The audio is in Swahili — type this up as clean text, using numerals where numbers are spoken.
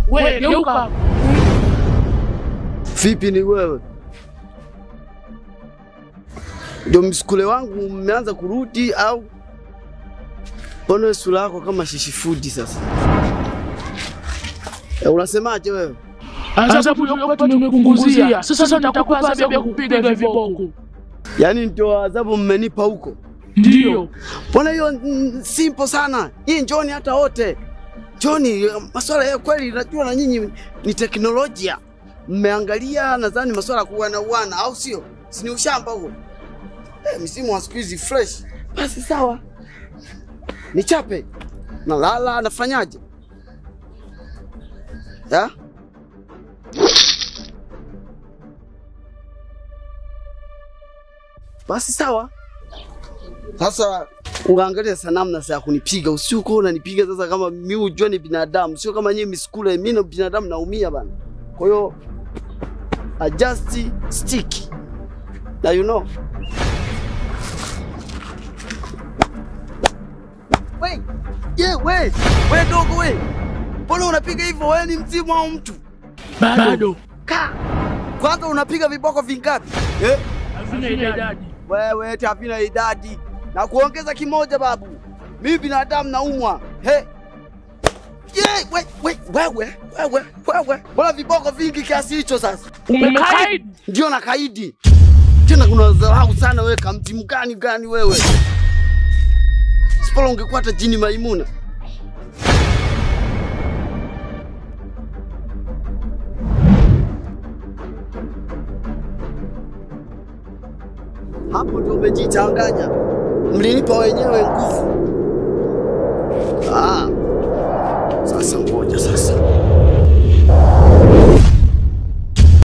Wewe geuka. Vipi ni wewe? Ndio msukule wangu mmeanza kurudi au? Mbona sura yako kama shishifudi sasa? Unasemaje wewe? Adhabu yako tumekunguzia. Sasa nitakupa adhabu ya kupiga viboko. Yaani ndio adhabu mmenipa huko? Ndio. Mbona hiyo simple sana? Hii njoni hata wote. Njoni, masuala ya kweli najua na nyinyi ni teknolojia. Mmeangalia nadhani masuala kuwana au sio? Si ni ushamba huo? Msimu wa siku hizi fresh. Basi sawa. Nichape. Nalala nafanyaje? Ya? Basi sawa. Sasa unaangalia sanamu na saa kunipiga, usiuko unanipiga sasa kama mimi ujue ni binadamu, sio kama nyinyi miskule, mimi ni binadamu naumia bana. Kwa hiyo adjust stick. Now you know. Wait. Yeah, wait. Wewe dogo wewe. Mbona unapiga hivyo? Wewe ni mzimu au mtu? Bado. Kwanza unapiga viboko vingapi? Havina idadi. Wewe eti havina idadi. Na kuongeza kimoja babu. Mimi binadamu naumwa. Wewe. Mbona viboko vingi kiasi hicho sasa? Umekaidi. Ndio na kaidi. Tena kuna dharau sana wewe, kamtimu gani wewe? Sipola ungekuwa hata jini Maimuna. Hapo ndio umejichanganya. Mlinipa wenyewe nguvu. Sasa ngoja sasa.